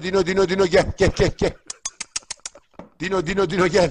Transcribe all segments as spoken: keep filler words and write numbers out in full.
Dino Dino Dino gel gel gel gel. Dino Dino Dino gel.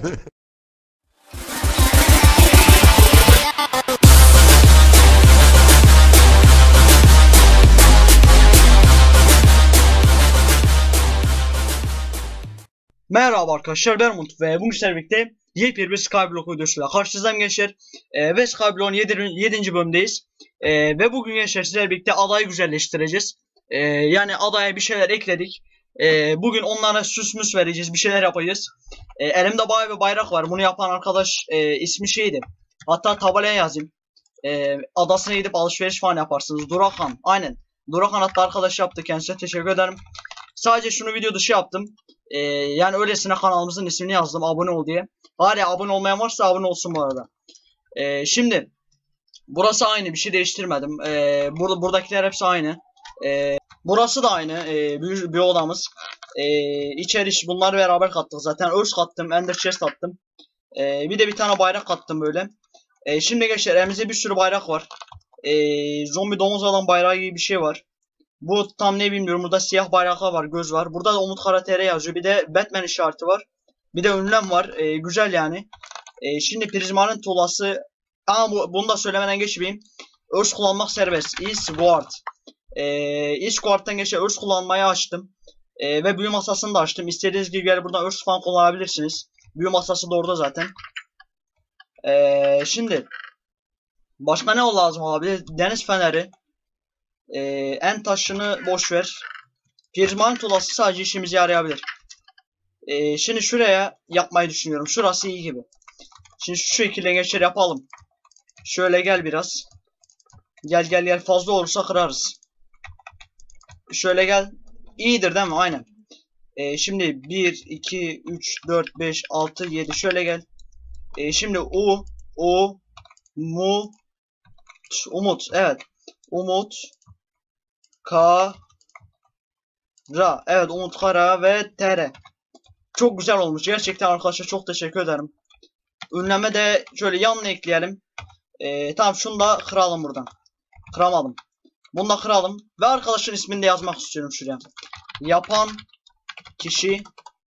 Merhaba arkadaşlar, ben Umut ve bugün sizlerle birlikte yepyeni bir Skyblock videosuyla karşınızdayım gençler. Ee, ve Skyblock'un yedinci bölümdeyiz. Ee, ve bugün gençler sizlerle birlikte adayı güzelleştireceğiz. Ee, yani adaya bir şeyler ekledik. Ee, bugün onlara süs müs vereceğiz, bir şeyler yapacağız. Ee, elimde bayağı bir bayrak var. Bunu yapan arkadaş e, ismi şeydi. Hatta tabelaya yazayım. Ee, adasına gidip alışveriş falan yaparsınız. Durakan, aynen. Durakan hatta arkadaş yaptı, kendisine teşekkür ederim. Sadece şunu video dışı yaptım. Ee, yani öylesine kanalımızın ismini yazdım, abone ol diye. Hala abone olmayan varsa abone olsun bu arada. Ee, şimdi burası aynı, bir şey değiştirmedim. Ee, burada buradakiler hepsi aynı. Ee, burası da aynı, ee, bir, bir odamız. Ee, içeri bunları beraber kattık zaten. Örs kattım, ender chest attım. Ee, bir de bir tane bayrak kattım böyle. Ee, şimdi gençler elimizde bir sürü bayrak var. Ee, zombi domuz adam bayrağı gibi bir şey var. Bu tam ne bilmiyorum. Burada siyah bayraklar var, göz var. Burada da Umut Kara T R yazıyor. Bir de Batman işareti var. Bir de ünlem var. Ee, güzel yani. Ee, şimdi prizmanın tuğlası. Ama bu, bunu da söylemeden geçmeyeyim. Örs kullanmak serbest. Eastguard. Ee, Eastguard'tan geçe örs kullanmayı açtım. Ee, ve büyü masasını da açtım. İstediğiniz gibi gelip buradan örs falan kullanabilirsiniz. Büyü masası da orada zaten. Ee, şimdi başka ne lazım abi? Deniz feneri. Ee, en taşını boş ver. Prizmanın tuğlası sadece işimize yarayabilir. Ee, şimdi şuraya yapmayı düşünüyorum. Şurası iyi gibi. Şimdi şu şekilde geçer yapalım. Şöyle gel biraz. Gel gel gel, fazla olursa kırarız. Şöyle gel. İyidir değil mi? Aynen. Ee, şimdi bir, iki, üç, dört, beş, altı, yedi. Şöyle gel. Ee, şimdi U, U, Mu, Umut. Evet. Umut. Kara. Evet, Umut Kara ve T R. Çok güzel olmuş. Gerçekten arkadaşlar çok teşekkür ederim. Ünleme de şöyle yanına ekleyelim. Ee, tamam, şunu da kıralım buradan. Kıramadım. Bunu da kıralım. Ve arkadaşın ismini de yazmak istiyorum şuraya. Yapan kişi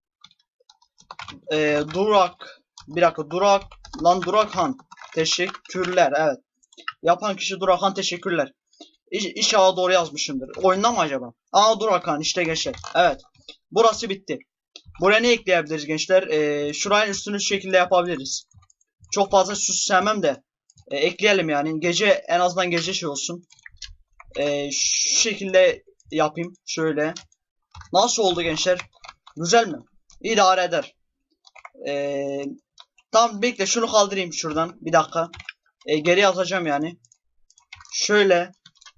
e, Durak. Bir dakika, Durak. Lan Durakan. Teşekkürler. Evet. Yapan kişi Durakan, teşekkürler. İş, inşallah doğru yazmışımdır. Oyunda mı acaba? Aa, Durakan işte gençler. Evet. Burası bitti. Buraya ne ekleyebiliriz gençler? Ee, şurayın üstünü şu şekilde yapabiliriz. Çok fazla süs sevmem de. Ee, ekleyelim yani. Gece, en azından gece şey olsun. Ee, şu şekilde yapayım. Şöyle. Nasıl oldu gençler? Güzel mi? İdare eder. Ee, tamam, bekle şunu kaldırayım şuradan. Bir dakika. Ee, geri yazacağım yani. Şöyle.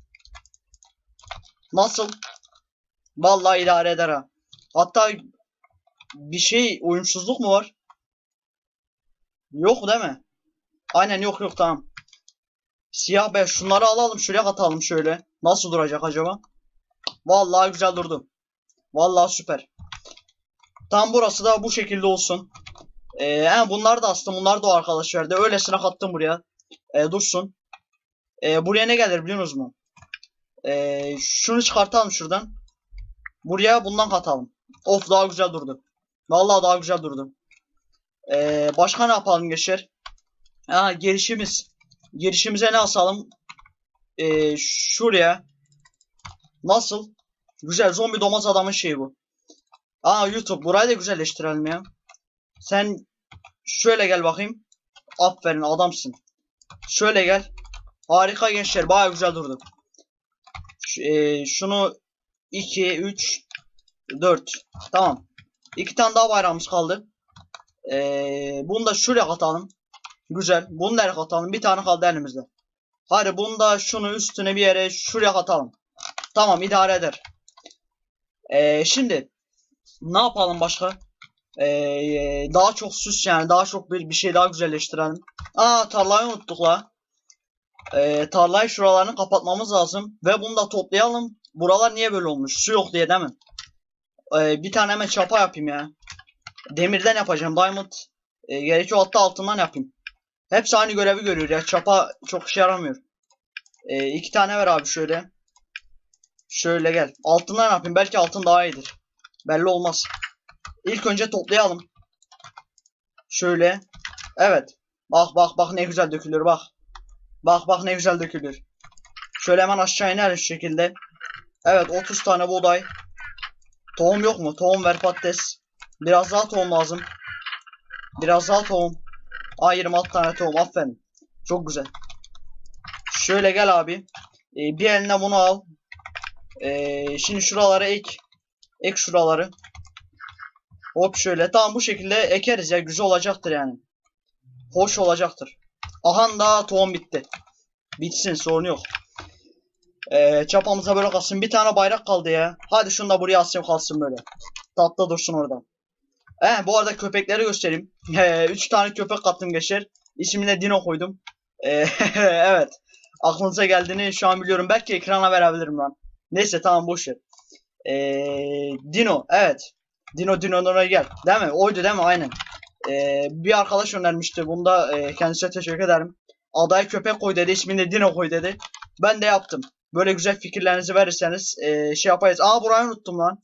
Nasıl? Vallahi idare eder ha. Hatta bir şey, uyumsuzluk mu var? Yok değil mi? Aynen, yok yok, tamam. Siyah beyaz şunları alalım, şuraya katalım şöyle. Nasıl duracak acaba? Vallahi güzel durdu. Vallahi süper. Tam burası da bu şekilde olsun. Ee, yani bunlar da aslında, bunlar da o arkadaş verdi. Öylesine kattım buraya. Ee, dursun. Ee, buraya ne gelir biliyor musunuz mu? Ee, şunu çıkartalım şuradan. Buraya bundan katalım. Of, daha güzel durdu. Vallahi daha güzel durdu. Ee, başka ne yapalım gençler? Ha, girişimiz. Girişimize ne asalım? Ee, şuraya. Nasıl? Güzel, zombi domuz adamın şeyi bu. Aa, YouTube, burayı da güzelleştirelim ya. Sen şöyle gel bakayım. Aferin, adamsın. Şöyle gel. Harika gençler, baya güzel durdu. Ş e, şunu iki, üç, dört. Tamam. İki tane daha bayrağımız kaldı. Ee, bunu da şuraya katalım. Güzel. Bunu da katalım. Bir tane kaldı elimizde. Hadi bunu da şunu üstüne bir yere şuraya katalım. Tamam, idare eder. Ee, şimdi ne yapalım başka? Ee, daha çok süs, yani daha çok bir, bir şey daha güzelleştirelim. Aa, tarlayı unuttuk la. Ee, tarlayı şuralarını kapatmamız lazım. Ve bunu da toplayalım. Buralar niye böyle olmuş? Su yok diye değil mi? Ee, bir tane hemen çapa yapayım ya. Demirden yapacağım. Diamond e, gerekiyor, hatta altından yapayım. Hepsi aynı görevi görüyor ya. Çapa çok işe yaramıyor. E, iki tane ver abi şöyle. Şöyle gel. Altından yapayım. Belki altın daha iyidir. Belli olmaz. İlk önce toplayalım. Şöyle. Evet. Bak bak bak ne güzel dökülür bak. Bak bak ne güzel dökülür. Şöyle hemen aşağı inelim şu şekilde. Evet, otuz tane buğday. Tohum yok mu? Tohum ver patates. Biraz daha tohum lazım. Biraz daha tohum. Aa, yirmi altı tane tohum, aferin. Çok güzel. Şöyle gel abi. Ee, bir eline bunu al. Ee, şimdi şuralara ek. Ek şuraları. Hop şöyle. Tamam, bu şekilde ekeriz ya. Güzel olacaktır yani. Hoş olacaktır. Aha da tohum bitti. Bitsin, sorun yok. Ee, çapamıza böyle kalsın. Bir tane bayrak kaldı ya. Hadi şunu da buraya asayım, kalsın böyle. Tatlı dursun orada. He, bu arada köpekleri göstereyim. Ee, üç tane köpek kattım gençler. İsmine Dino koydum. Ee, evet. Aklınıza geldiğini şu an biliyorum. Belki ekrana verebilirim lan. Neyse, tamam, boş ver. Ee, Dino, evet. Dino Dino'dan oraya gel. Değil mi? Oydu değil mi? Aynen. Ee, bir arkadaş önermişti. Bunda e, kendisine teşekkür ederim. Adaya köpek koy dedi. İsmini de Dino koy dedi. Ben de yaptım. Böyle güzel fikirlerinizi verirseniz e, şey yapayız. Aa, burayı unuttum lan.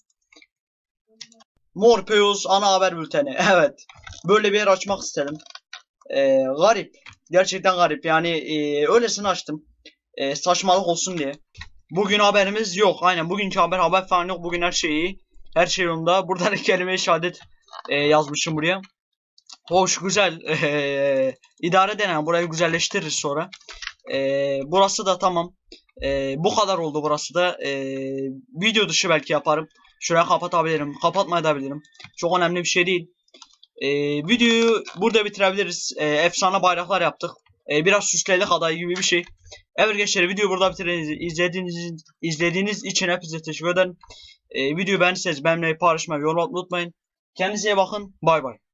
Morpheus ana haber bülteni. Evet. Böyle bir yer açmak istedim. Ee, garip. Gerçekten garip. Yani e, öylesine açtım. E, saçmalık olsun diye. Bugün haberimiz yok. Aynen, bugünkü haber haber falan yok. Bugün her şey iyi. Her şey yolunda. Buradan kelime-i şehadet e, yazmışım buraya. Hoş, güzel. E, idare denen. Burayı güzelleştiririz sonra. E, burası da tamam. E, bu kadar oldu burası da. E, video dışı belki yaparım. Şuraya kapatabilirim. Kapatmayabilirim. Çok önemli bir şey değil. E, videoyu burada bitirebiliriz. E, efsane bayraklar yaptık. E, biraz süsledik adayı gibi bir şey. Evet gençler, videoyu burada bitiriniz. İzlediğiniz, izlediğiniz için hepinize teşekkür ederim. E, videoyu beğendiyseniz benimle paylaşmayı, yorum atmayı unutmayın. Kendinize iyi bakın. Bay bay.